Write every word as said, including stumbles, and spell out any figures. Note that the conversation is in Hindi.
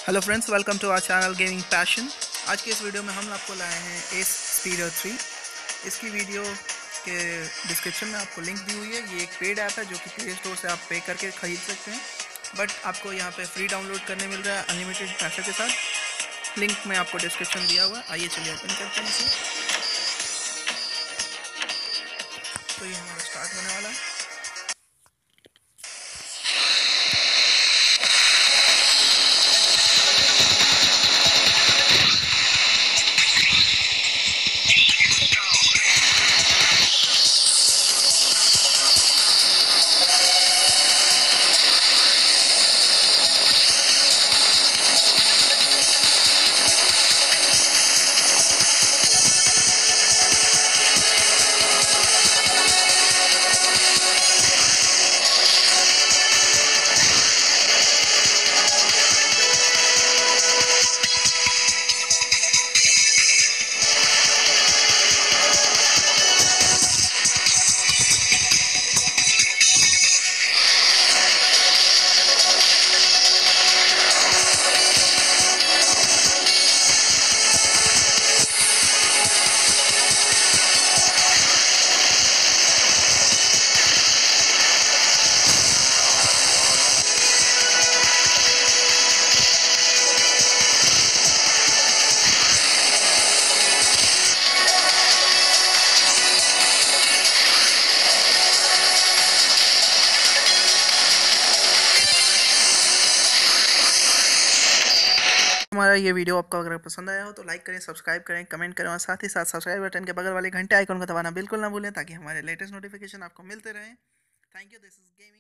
Hello friends, welcome to our channel gaming passion. आज के इस वीडियो में हम आपको लाए हैं AceSpeeder थ्री। इसकी वीडियो के डिस्क्रिप्शन में आपको लिंक दी हुई है। ये एक पेड ऐप है जो कि प्ले स्टोर से आप पे करके ख़रीद सकते हैं, बट आपको यहाँ पे फ्री डाउनलोड करने मिल रहा है अनलिमिटेड पैसे के साथ। लिंक में आपको डिस्क्रिप्शन दिया हुआ है। आइए चलिए ओपन करते हैं इसे। तो ये हमारा स्टार्ट होने वाला है। हमारा ये वीडियो आपको अगर पसंद आया हो तो लाइक करें, सब्सक्राइब करें, कमेंट करें और साथ ही साथ सब्सक्राइब बटन के बगल वाले घंटे आइकन को दबाना बिल्कुल ना भूलें ताकि हमारे लेटेस्ट नोटिफिकेशन आपको मिलते रहें। Thank you. This is gaming.